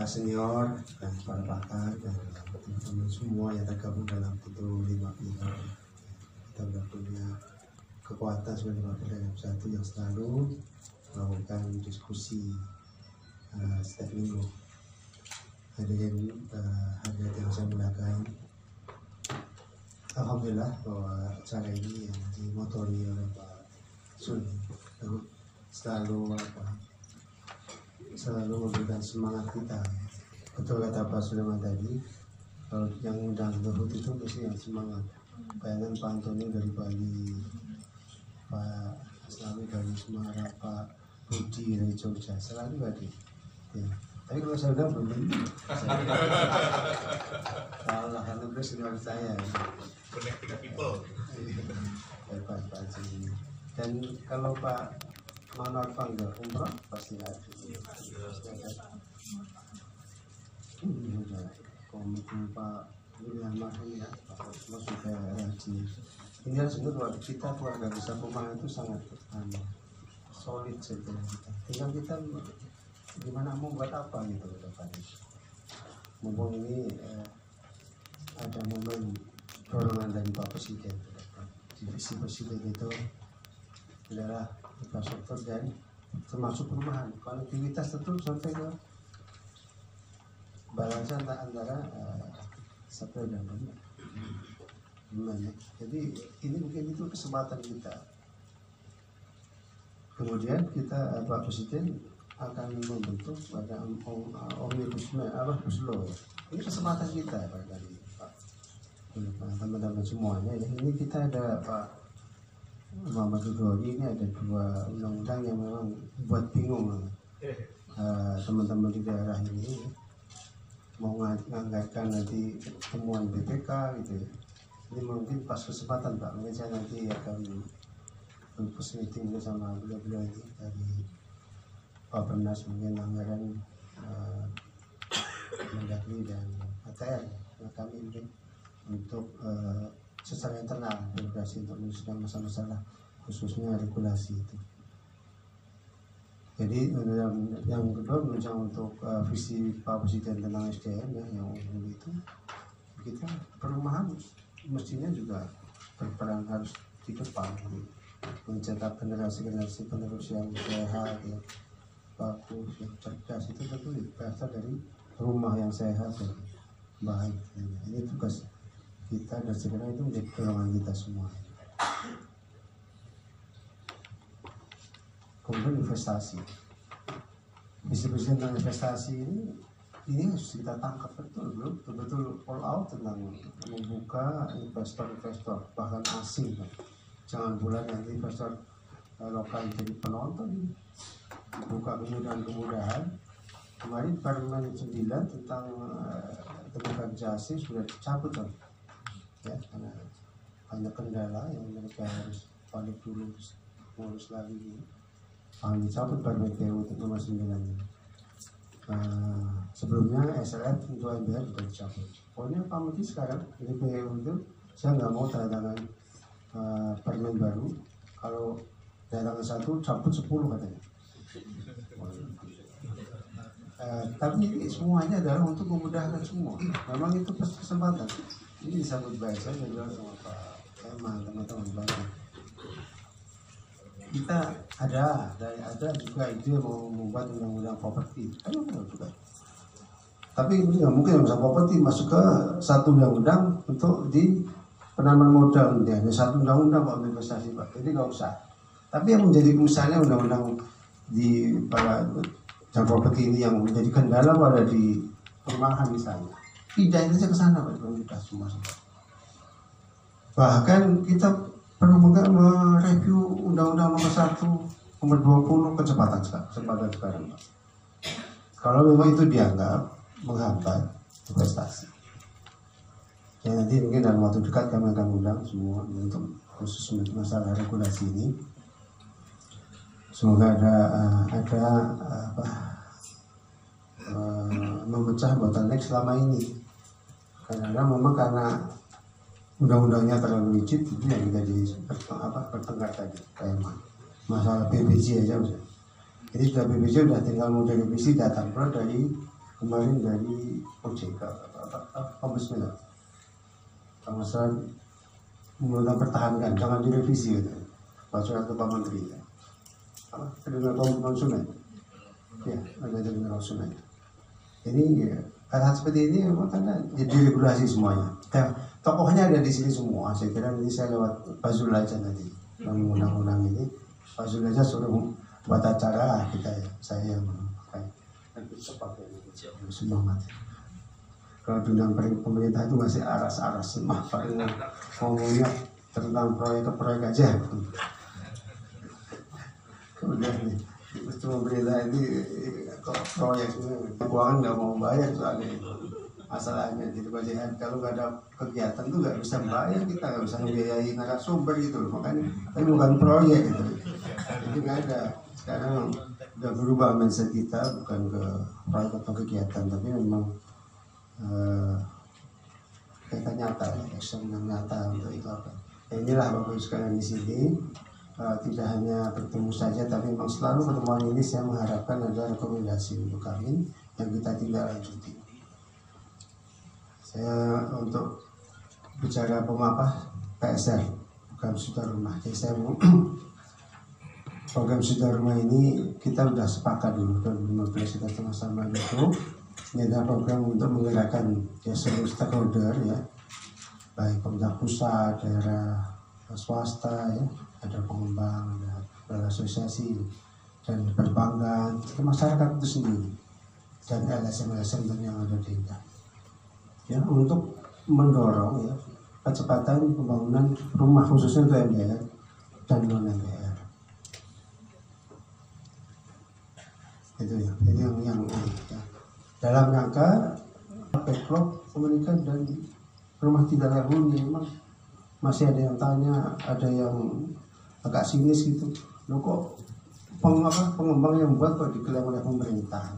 para senior dan para pakar dan teman-teman semua yang tergabung dalam itu 5 pilar. Kita sudah punya kekuatan sebagai wakil dalam satu yang selalu melakukan diskusi setiap minggu. Hadirin yang saya muliakan, alhamdulillah bahwa acara ini yang dimotori oleh Pak Suni selalu memberikan semangat kita. Betul kata Pak Sulaiman tadi, kalau yang undang Luhut itu pasti yang semangat. Bayangkan Pak Antoni dari Bali, Pak Aslawi dari Semarang, Pak Budi dari Jogja, selalu hadir. Ya. Tapi kalau saya udah belum, kalau karena beliau sudah saya. Connecting people. Dan kalau Pak Manor panggil umroh pasti ada. Komite Pak William Mahfud ya, Pak Osmo sudah rajin. Ini harus ingat bahwa kita keluarga besar Pemalang itu sangat solid saja kita. Tinggal kita gimana mau buat apa gitu ke depan. Mumpung ini ada momen dorongan dari Pak Presiden. Divisi Presiden itu adalah infrastruktur dan termasuk perumahan, konektivitas tentu sampai ke balansa antara supply dan demand. Jadi ini mungkin itu kesempatan kita. Kemudian kita Pak Presiden akan membentuk pada omnibus law. Ini kesempatan kita dari Pak teman-teman semuanya. Ini kita ada Pak Muhammad Ridhoi, ini ada 2 undang-undang yang memang buat bingung teman-teman di daerah ini mau menganggarkan nanti temuan BPK gitu ya. Ini mungkin pas kesempatan Pak, mungkin saya nanti akan berpus meeting sama beliau-beliau ini dari Pak Penas, mungkin anggaran Mendagri dan ATR. Kami mungkin untuk secara internal regulasi untuk menyelesaikan masalah-masalah khususnya regulasi itu. Jadi yang kedua menunjang untuk visi Pak Presiden tentang SDM ya, yang umum itu kita perumahan mestinya juga berperan harus di depan mencetak generasi-generasi penerus yang sehat ya, bagus, yang cerdas. Itu tentu berasal dari rumah yang sehat dan baik. Ini tugas kita dan segera itu menjadi dorongan kita semua. Kemudian investasi, visi-visi tentang investasi ini harus kita tangkap betul all out tentang membuka investor bahkan asing. Jangan pula nanti investor lokal jadi penonton. Buka kemudahan. Kemarin Permen 9 tentang tenaga kerja asing sudah dicabut kan? Ya, karena banyak kendala yang mereka harus balik dulu ngurus lagi. Dicabut Permen PU itu nomor 9 ini. Sebelumnya SLF untuk MBR sudah dicabut. Pokoknya Pak Menteri sekarang ini PU itu saya nggak mau tanda tangan permen baru. Kalau tanda tangan 1 cabut 10 katanya. Tapi semuanya adalah untuk memudahkan semua. Memang itu kesempatan. Ini disambut baik, saya juga sama Pak Eman, teman-teman banyak. Kita ada juga ide mau membuat undang-undang properti. Ayo juga. Tapi ini nggak mungkin bisa properti masuk ke satu undang-undang untuk di penanaman modal. Hanya satu undang-undang Pak investasi Pak. Jadi nggak usah. Tapi yang menjadi misalnya undang-undang di para dan properti ini yang menjadi kendala pada di perumahan misalnya, pindahin saja ke sana Pak, kita semua. Bahkan kita perlu mereview Undang-Undang Nomor 1 Nomor 20 kecepatan sekarang Pak. Kalau memang itu dianggap menghambat investasi, ya nanti mungkin dalam waktu dekat kami akan undang semua untuk khusus masalah regulasi ini. Semoga memecah bottleneck selama ini. Karena memang karena undang-undangnya terlalu rigid, itu yang kita bertengkar tadi kayak masalah PBJ aja. Jadi sudah PBJ sudah tinggal mau direvisi datang dari kemarin dari OJK Ombudsman pengawasan mempertahankan jangan direvisi gitu. Surat ke Pak Menteri ya. Perlindungan konsumen ya, ada perlindungan konsumen ini ya, hal seperti ini memang karena diregulasi semuanya. Tokohnya ada di sini semua. Saya kira nanti saya lewat Pak Zul aja nanti undang-undang ini. Pak Zul aja suruh buat acara kita ya, saya yang memakai dan bisa pakai semangat. Kalau undang pemerintah itu masih aras-aras semua, paling ngomongnya tentang proyek-proyek aja. Kemudian nih, itu pemerintah ini kok proyeknya keuangan nggak mau bayar soalnya masalahnya. Jadi bagian kalau nggak ada kegiatan tuh nggak bisa bayar, kita nggak bisa membiayai narasumber gitu loh. Makanya ini bukan proyek gitu. Jadi nggak ada. Sekarang udah berubah mindset kita, bukan ke proyek atau kegiatan, tapi memang kita nyata, action yang nyata untuk itu apa. Inilah Bapak Ibu sekalian di sini. Tidak hanya bertemu saja, tapi memang selalu pertemuan ini saya mengharapkan ada rekomendasi untuk kami yang kita tindak lanjuti. Saya untuk bicara PSR, program Sudah Rumah. Jadi saya mau program Sudah Rumah ini kita sudah sepakat dulu 2015 kita sama-sama itu. Ini adalah program untuk menggerakkan ya seluruh stakeholder ya, baik pemerintah pusat, daerah, swasta ya, ada pengembang, ada asosiasi dan perbankan, masyarakat itu sendiri dan LSM yang ada di Indah. Ya, untuk mendorong ya kecepatan pembangunan rumah khususnya untuk MPR dan non MPR. Itu ya, ini yang ya. Dalam rangka backlog komunikan dan rumah tidak layak huni memang masih ada yang tanya, ada yang agak sinis gitu. Loh kok pengembang yang buat kok diklaim oleh pemerintah.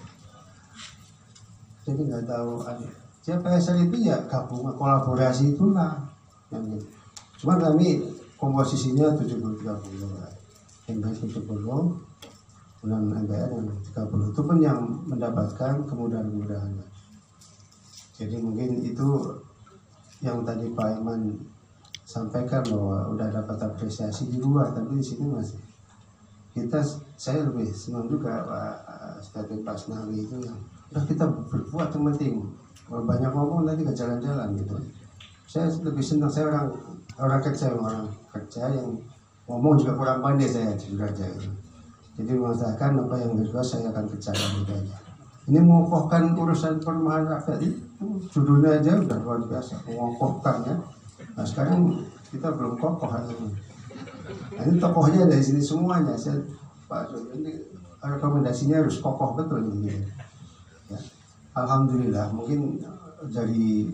Jadi nggak tahu ada. PSR itu ya gabungan kolaborasi itulah. Yang cuma kami komposisinya 70-30. MPR 70, dan MPR yang 30. Itu pun yang mendapatkan kemudahan-kemudahan. Jadi mungkin itu yang tadi Pak Iman sampaikan bahwa udah dapat apresiasi di luar, tapi di sini masih saya lebih senang juga Pak seperti Pak Snawi itu yang udah kita berbuat yang penting. Kalau banyak ngomong nanti ke jalan-jalan gitu. Saya lebih senang, saya orang kerja yang ngomong juga kurang pandai saya juga aja. Jadi mengatakan apa yang berdua saya akan kerjakan juga aja. Ini mengokohkan urusan perumahan rakyat itu judulnya aja udah luar biasa, mengokohkan ya. Nah sekarang kita belum kokoh ini. Nah, ini tokohnya dari sini semuanya. Pak Jokowi ini rekomendasinya harus kokoh betul ini. Ya. Alhamdulillah mungkin dari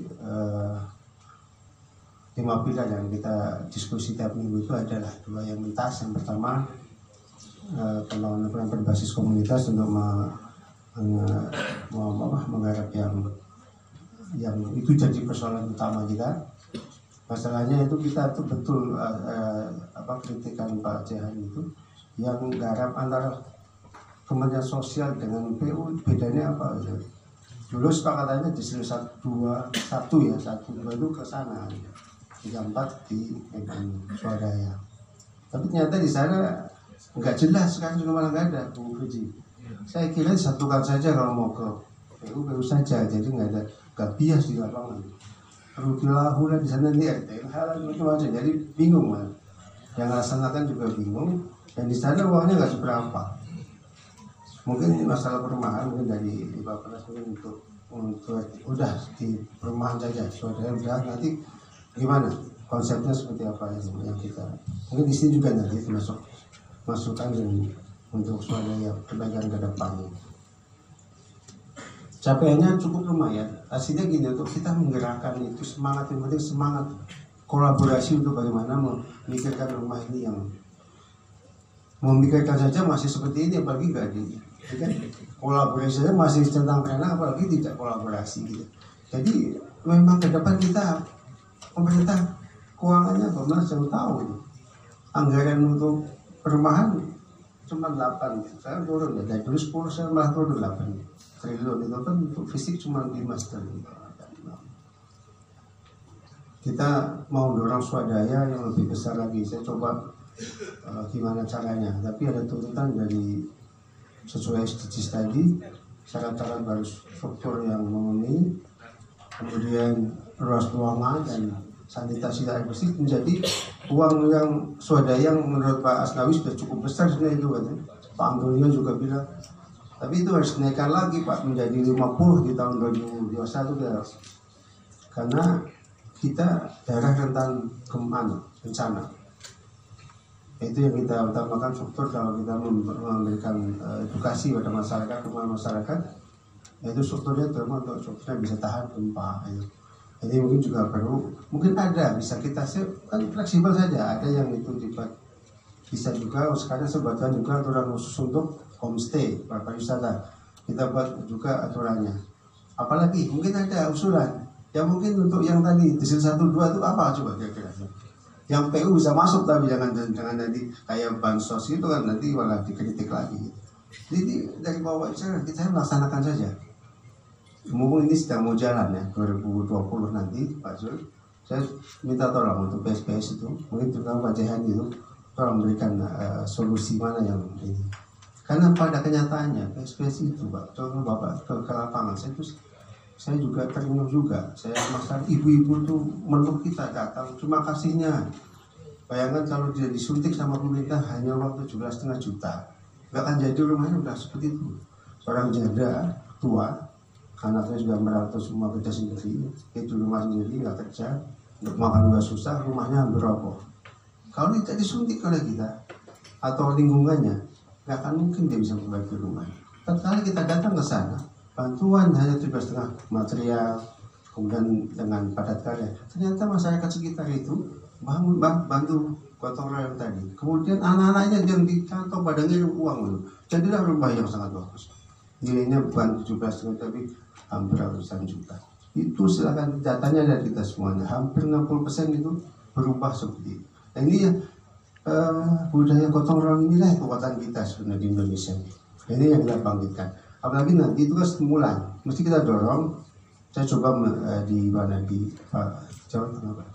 5 pilar yang kita diskusi tiap minggu itu adalah 2 yang mentas. Yang pertama pembangunan berbasis komunitas untuk menggarap yang itu jadi persoalan utama kita. Masalahnya itu kita tuh betul kritikan Pak Jehan itu yang garap antara Kementerian Sosial dengan PU bedanya apa gitu. Dulu sepakatannya di 1, 2 itu ke sana, 3, 4 di Swadaya. Tapi ternyata di sana nggak jelas, sekarang juga malah nggak ada Bu Fuji. Saya kira disatukan saja kalau mau ke PU saja, jadi nggak bias di lapangan. Rukilahu di sana nih hal itu aja, jadi bingung man. Yang laksanakan juga bingung, dan di sana uangnya nggak seberapa. Mungkin ini masalah perumahan mungkin dari Bapak mungkin untuk udah di perumahan saja, saudara udah nanti gimana konsepnya seperti apa yang kita mungkin di sini juga nanti masukkan untuk saudara perbaikan ke depan. Capaiannya cukup lumayan. Hasilnya gini, untuk kita menggerakkan itu semangat, yang penting semangat kolaborasi untuk bagaimana memikirkan rumah ini, yang memikirkan saja masih seperti ini, apalagi nggak kan kolaborasi saja masih tentang pena, apalagi tidak kolaborasi gitu. Jadi memang ke depan kita pemerintah keuangannya bagaimana saya tahu itu anggaran untuk perumahan cuma 8, saya turun ya dari dulu 10 saya malah turun 8 triliun. Itu kan untuk fisik cuma 5 triliun. Kita mau dorong swadaya yang lebih besar lagi. Saya coba gimana caranya, tapi ada tuntutan dari sesuai SDGs tadi, syarat-syarat baru struktur yang memenuhi, kemudian ruas ruangan dan sanitasi air bersih, menjadi uang yang swadaya yang menurut Pak Asnawi sudah cukup besar sebenarnya itu kan. Pak Antonio juga bilang, tapi itu harus dinaikkan lagi Pak menjadi 50 di tahun 2021 ya. Karena kita daerah rentan bencana. Itu yang kita utamakan struktur. Kalau kita memberikan edukasi pada masyarakat, kepada masyarakat, itu strukturnya terutama untuk strukturnya bisa tahan gempa. Jadi mungkin juga perlu, mungkin ada bisa kita kan fleksibel saja. Ada yang itu bisa juga sekarang sebagian juga aturan khusus untuk homestay, pariwisata. Kita buat juga aturannya. Apalagi mungkin ada usulan. Ya mungkin untuk yang tadi disil 1, 2 itu apa coba kira-kira? Yang PU bisa masuk, tapi jangan nanti kayak bansos itu kan nanti malah dikritik lagi. Jadi dari bawah kita laksanakan saja. Mumpung ini sedang mau jalan ya 2020 nanti Pak Zul, saya minta tolong untuk PSPS itu, mungkin juga Pak Jehan itu tolong berikan solusi mana yang ini. Karena pada kenyataannya PSPS itu Pak, coba Bapak ke lapangan, saya juga terima juga. Saya masalah ibu-ibu tuh meluk kita datang, cuma kasihnya. Bayangkan kalau dia disuntik sama pemerintah hanya waktu 17,5 juta, nggak akan jadi rumahnya udah seperti itu. Seorang janda tua, anaknya sudah merantau semua kerja sendiri, itu rumah sendiri nggak kerja, untuk makan juga susah, rumahnya hampir roboh. Kalau tidak disuntik oleh kita atau lingkungannya, nggak akan mungkin dia bisa memperbaiki rumah. Tatkala kita datang ke sana, bantuan hanya 17,5 material, kemudian dengan padat karya. Ternyata masyarakat sekitar itu bantu gotong royong tadi. Kemudian anak-anaknya yang di kantong pada ngirim uang, jadilah rumah yang sangat bagus. Nilainya bukan 17 tapi hampir ratusan juta. Itu silakan datanya dari kita semuanya. Hampir 60% itu berubah seperti itu. Nah, ini ya budaya gotong royong inilah kekuatan kita sebenarnya di Indonesia. Ini yang kita bangkitkan. Apalagi nanti itu kan stimulan, mesti kita dorong. Saya coba di mana di Jawa Tengah Pak,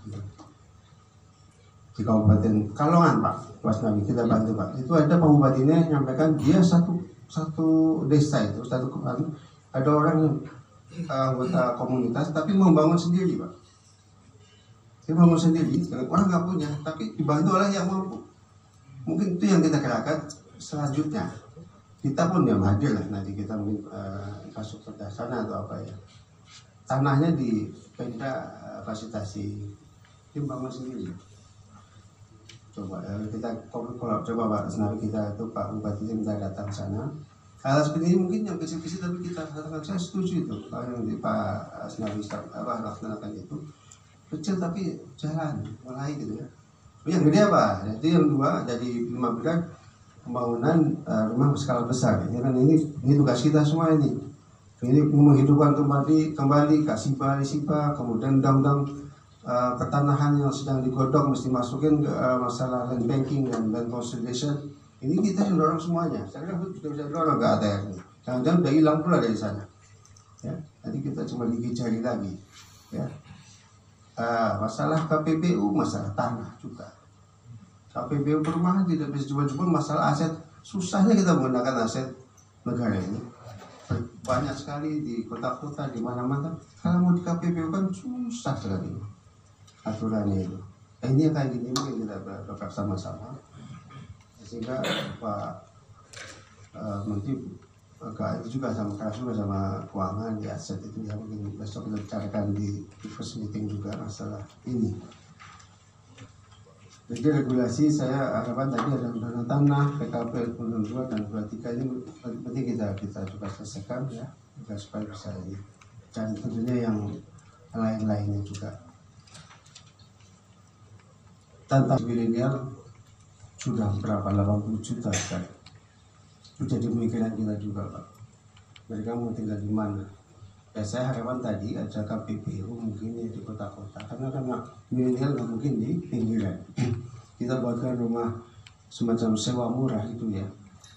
di Kabupaten Kalongan Pak, Wasnawi kita bantu Pak. Itu ada Pak Bupatinya menyampaikan dia satu desa itu ada orang yang anggota komunitas tapi membangun sendiri Pak. Dia bangun sendiri, orang nggak punya, tapi dibantu oleh yang mampu. Mungkin itu yang kita gerakan selanjutnya. Kita pun yang hadir lah nanti kita mungkin masuk ke sana atau apa ya. Tanahnya di Pemda fasilitasi, tim bangun sendiri. Coba kita coba Pak Asnawi kita itu Pak Bupati kita datang sana. Hal seperti ini mungkin yang kecil-kecil tapi kita katakan saya setuju itu. Kalau yang di Pak Asnawi laksanakan itu kecil tapi jalan mulai gitu ya. Yang gede apa? Jadi yang 2 jadi 5 bulan pembangunan rumah berskala besar. Ya kan ini tugas kita semua ini. Ini menghidupkan kembali kasih sipa, kemudian undang-undang pertanahan yang sedang digodok mesti masukin ke masalah land banking dan land consolidation. Ini kita yang dorong semuanya. Saya kira kita bisa dorong ke ATR ini. Jangan-jangan udah hilang pula dari sana. Ya, nanti kita cuma gigi jari lagi. Ya. Masalah KPBU, masalah tanah juga. KPBU perumahan tidak bisa coba-coba masalah aset. Susahnya kita menggunakan aset negara ini. Banyak sekali di kota-kota di mana-mana. Kalau mau di KPBU kan susah sekali aturannya itu. Ini yang kayak gini mungkin kita bergerak sama-sama. Sehingga Pak Menteri itu juga sama keras juga sama keuangan di aset itu ya, mungkin besok kita bicarakan di first meeting juga masalah ini. Jadi regulasi saya harapkan tadi ada undang tanah, PKP 22 dan 23 ini penting kita juga selesaikan ya, supaya bisa ini. Dan tentunya yang lain-lainnya juga. Tentang milenial sudah berapa 80 juta kan? Itu jadi pemikiran kita juga Pak. Mereka mau tinggal di mana? Ya saya harapan tadi ada KPBU mungkin ya di kota-kota, karena milenial nggak mungkin di pinggiran. Kita buatkan rumah semacam sewa murah itu ya,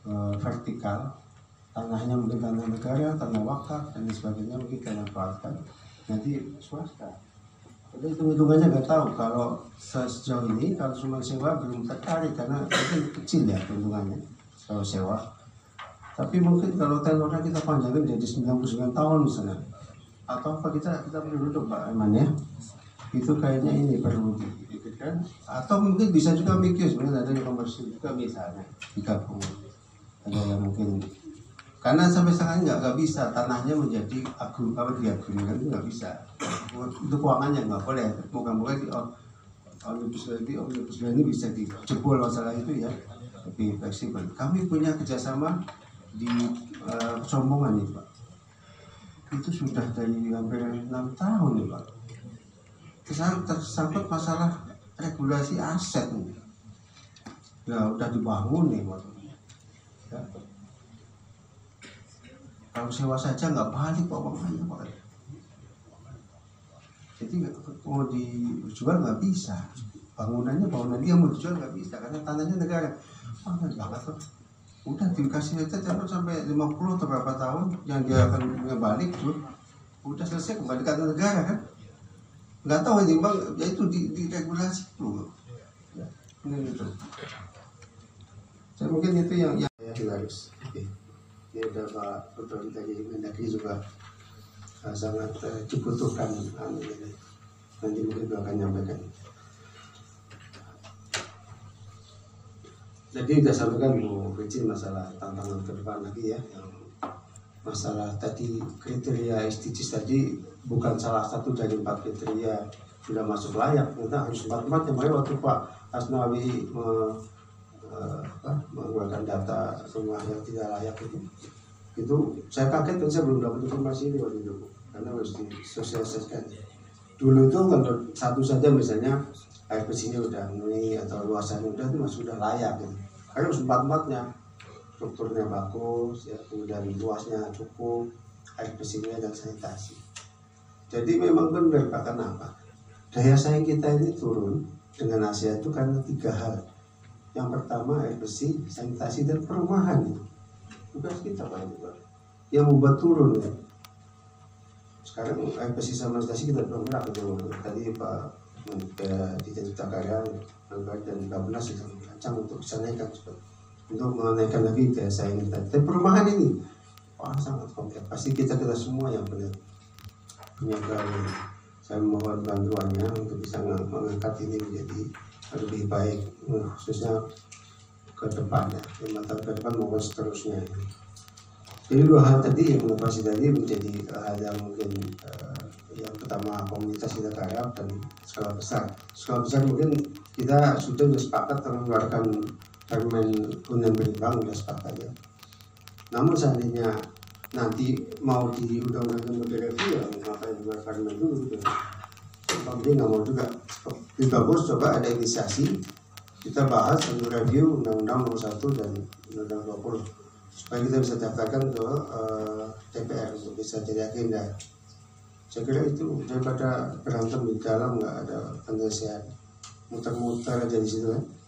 vertikal, tanahnya mungkin tanah negara, tanah wakaf dan sebagainya, mungkin tanah pelatihan, nanti swasta. Jadi hitung-hitungannya nggak tahu. Kalau sejauh ini kalau cuma sewa belum tertarik karena mungkin kecil ya hitungannya kalau sewa. Tapi mungkin kalau tenornya kita panjangin jadi 99 tahun misalnya, atau apa kita perlu duduk Pak Eman ya. Itu kayaknya ini perlu dipikirkan, atau mungkin bisa juga mikir sebenarnya ada yang komersil juga misalnya digabung, ada yang mungkin karena sampai sekarang nggak bisa tanahnya menjadi diagungkan itu nggak bisa, itu keuangannya nggak boleh. Moga-moga di omnibus law ini bisa dijebol masalah itu ya, lebih fleksibel. Kami punya kerjasama di Sombongan nih Pak, itu sudah dari hampir 6 tahun nih Pak. Tersangkut masalah regulasi aset nih. Ya udah dibangun nih Pak. Ya. Kalau sewa saja nggak balik Pak uangnya Pak. Jadi mau dijual nggak bisa. Bangunan dia mau dijual nggak bisa karena tanahnya negara. Banget Pak. Udah dikasih aja sampai 50 atau berapa tahun yang dia akan balik tuh. Udah selesai kembali ke tanah negara kan. Nggak tahu ini bang, ya itu di regulasi dulu. Ya, ini itu. Saya mungkin itu yang harus. Ini ada Pak Putri tadi Mendagri juga sangat dibutuhkan. Nanti mungkin akan nyampaikan. Jadi sudah sampaikan Bu Ricin masalah tantangan ke depan lagi ya. Yang masalah tadi kriteria SDGs tadi bukan salah satu dari 4 kriteria sudah masuk layak, kita harus 4-4 yang waktu Pak Asnawi mengeluarkan data semua yang tidak layak itu saya kaget dan saya belum dapat informasi ini waktu itu karena harus disosialisasikan. Dulu itu kalau satu saja misalnya air bersihnya udah memenuhi atau luasannya udah itu masih sudah layak gitu. Karena harus 4-4-nya strukturnya bagus ya, kemudian luasnya cukup, air bersihnya dan sanitasi. Jadi memang benar Pak, kenapa? Daya saing kita ini turun dengan Asia itu karena 3 hal. Yang pertama air bersih, sanitasi dan perumahan. Tugas kita Pak itu Pak. Yang membuat turun ya. Sekarang air bersih sama sanitasi kita bergerak itu. Tadi Pak di Cipta Karya dan Bapenas itu rancang untuk bisa naikkan untuk menaikkan lagi daya saing kita. Dan perumahan ini sangat kompleks. Pasti kita semua yang benar. Saya mohon bantuannya untuk bisa mengangkat ini menjadi lebih baik, khususnya ke depannya, 5 tahun ke depan maupun seterusnya. Jadi 2 hal tadi yang inovasi tadi menjadi hal yang mungkin yang pertama komunitas kita garap dan skala besar. Skala besar mungkin kita sudah sepakat mengeluarkan permen hunian berimbang sudah sepakat ya. Namun seandainya nanti mau di undang-undang direview ya ngapain buat permen dulu gitu. Tapi nggak mau juga. Lebih bagus coba ada inisiasi kita bahas untuk review undang-undang nomor 1 dan undang-undang 20 supaya kita bisa daftarkan ke DPR untuk bisa jadi agenda. Saya kira itu daripada berantem di dalam nggak ada penyelesaian, muter-muter aja di situ kan.